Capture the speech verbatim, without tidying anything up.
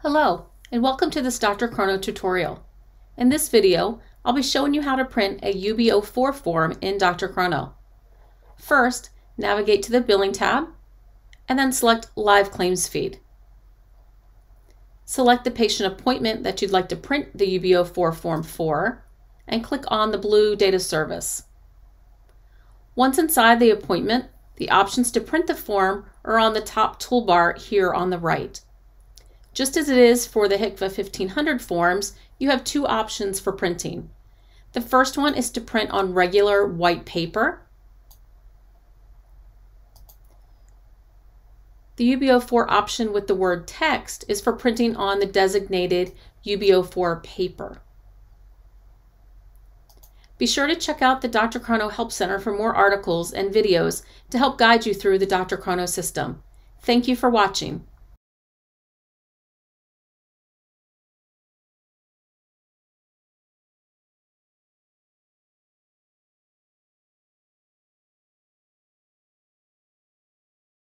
Hello, and welcome to this DrChrono tutorial. In this video, I'll be showing you how to print a U B zero four form in DrChrono. First, navigate to the Billing tab, and then select Live Claims Feed. Select the patient appointment that you'd like to print the U B zero four form for, and click on the blue Data Service. Once inside the appointment, the options to print the form are on the top toolbar here on the right. Just as it is for the H C V A fifteen hundred forms, you have two options for printing. The first one is to print on regular white paper. The U B zero four option with the word text is for printing on the designated U B zero four paper. Be sure to check out the DrChrono Help Center for more articles and videos to help guide you through the DrChrono system. Thank you for watching.